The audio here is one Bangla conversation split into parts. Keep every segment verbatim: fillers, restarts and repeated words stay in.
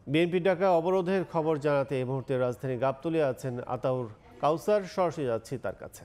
বিএনপি ডাকা অবরোধের খবর জানাতে এই মুহূর্তে রাজধানী গাবতলী আছেন আতাউর কাউসার। সরাসরি যাচ্ছি তার কাছে।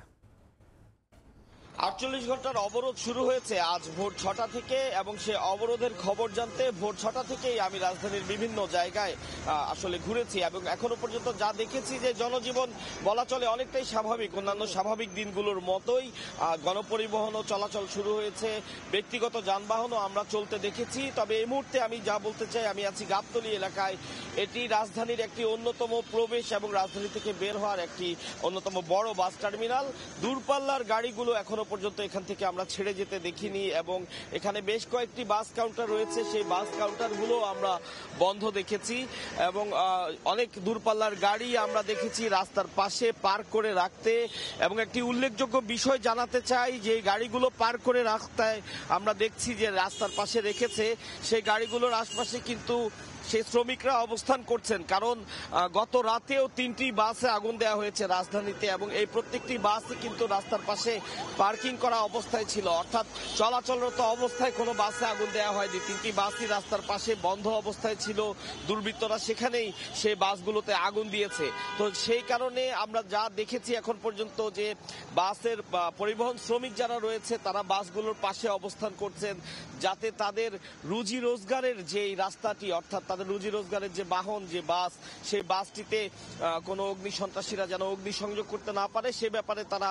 আটচল্লিশ ঘন্টার অবরোধ শুরু হয়েছে আজ ভোর ছটা থেকে এবং সে অবরোধের খবর জানতে ভোর ছটা থেকেই আমি রাজধানীর বিভিন্ন জায়গায় আসলে ঘুরেছি এবং এখনো পর্যন্ত যা দেখেছি যে জনজীবন বলা চলে অনেকটাই স্বাভাবিক, অন্যান্য স্বাভাবিক দিনগুলোর মতোই। গণপরিবহনও চলাচল শুরু হয়েছে, ব্যক্তিগত যানবাহনও আমরা চলতে দেখেছি। তবে এই মুহূর্তে আমি যা বলতে চাই, আমি আছি গাবতলী এলাকায়। এটি রাজধানীর একটি অন্যতম প্রবেশ এবং রাজধানী থেকে বের হওয়ার একটি অন্যতম বড় বাস টার্মিনাল। দূরপাল্লার গাড়িগুলো এখনো পর্যন্ত এখান থেকে আমরা ছেড়ে যেতে দেখিনি এবং এখানে বেশ কয়েকটি বাস কাউন্টার রয়েছে, সেই বাস কাউন্টারগুলো আমরা বন্ধ দেখেছি এবং অনেক দূরপাল্লার গাড়ি আমরা দেখেছি রাস্তার পাশে পার্ক করে রাখতে। এবং একটি উল্লেখযোগ্য বিষয় জানাতে চাই, যে গাড়িগুলো পার্ক করে রাখতে আমরা দেখছি যে রাস্তার পাশে রেখেছে, সেই গাড়িগুলোর আশপাশে কিন্তু সেই শ্রমিকরা অবস্থান করছেন, কারণ গত রাতেও তিনটি বাসে আগুন দেওয়া হয়েছে রাজধানীতে এবং এই প্রত্যেকটি বাসই কিন্তু রাস্তার পাশে পার্কিং করা অবস্থায় ছিল, অর্থাৎ চলাচলরত অবস্থায় কোনো বাসে আগুন দেওয়া হয়নি। তিনটি বাসই রাস্তার পাশে বন্ধ অবস্থায় ছিল, দুর্বৃত্তরা সেখানেই সেই বাসগুলোতে আগুন দিয়েছে। তো সেই কারণে আমরা যা দেখেছি এখন পর্যন্ত, যে বাসের পরিবহন শ্রমিক যারা রয়েছে তারা বাসগুলোর পাশে অবস্থান করছেন, যাতে তাদের রুজি রোজগারের যে রাস্তাটি, অর্থাৎ তাদের রুজি রোজগারের যে বাহন, যে বাস, সেই বাসটিতে কোনো অগ্নি সন্ত্রাসীরা যেন অগ্নিসংযোগ করতে না পারে সে ব্যাপারে তারা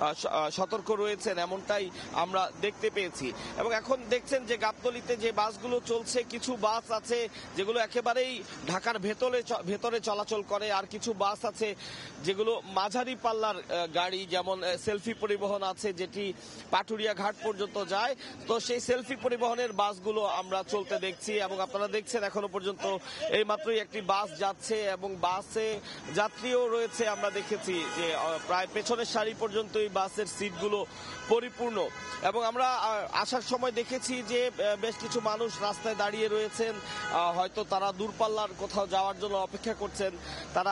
সতর্ক রয়েছেন, এমনটাই আমরা দেখতে পেয়েছি। এবং এখন দেখছেন যে গাবতলীতে যে বাসগুলো চলছে, কিছু বাস আছে যেগুলো একেবারেই ঢাকার ভেতরে ভেতরে চলাচল করে, আর কিছু বাস আছে যেগুলো মাঝারি পাল্লার গাড়ি, যেমন সেলফি পরিবহন আছে যেটি পাটুরিয়া ঘাট পর্যন্ত যায়। তো সেই সেলফি পরিবহনের বাসগুলো আমরা চলতে দেখছি এবং আপনারা দেখছেন এখনো পর্যন্ত এই মাত্রই একটি বাস যাচ্ছে এবং বাসে যাত্রীও রয়েছে। আমরা দেখেছি যে প্রায় পেছনের সারি পর্যন্ত এই বাসের সিটগুলো পরিপূর্ণ এবং আমরা আসার সময় দেখেছি যে বেশ কিছু মানুষ রাস্তায় দাঁড়িয়ে রয়েছেন, হয়তো তারা দূরপাল্লার কোথাও যাওয়ার জন্য অপেক্ষা করছেন। তারা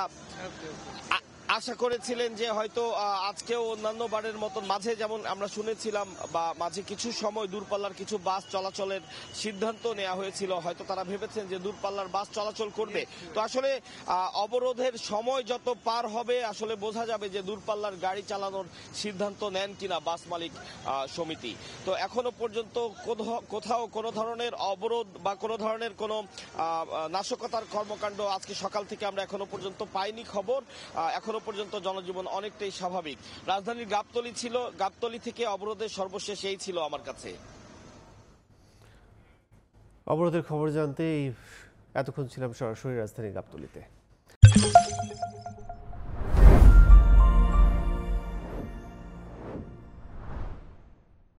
আশা করেছিলেন যে হয়তো আজকেও অন্যান্য বারের মতন মাঝে যেমন আমরা শুনেছিলাম, বা মাঝে কিছু সময় দূরপাল্লার কিছু বাস চলাচলের সিদ্ধান্ত নেওয়া হয়েছিল, হয়তো তারা ভেবেছেন যে দূরপাল্লার বাস চলাচল করবে। তো আসলে অবরোধের সময় যত পার হবে আসলে বোঝা যাবে যে দূরপাল্লার গাড়ি চালানোর সিদ্ধান্ত নেন কিনা বাস মালিক সমিতি। তো এখনো পর্যন্ত কোথাও কোনো ধরনের অবরোধ বা কোনো ধরনের কোনো নাশকতার কর্মকাণ্ড আজকে সকাল থেকে আমরা এখনো পর্যন্ত পাইনি খবর। এখনো পর্যন্ত জনজীবন অনেকটাই স্বাভাবিক। রাজধানীর গাবতলী ছিল, গাবতলী থেকে অবরোধের সর্বশেষ এই ছিল আমার কাছে। অবরোধের খবর জানতে এতক্ষণ ছিলাম সরাসরি রাজধানী গাবতলীতে।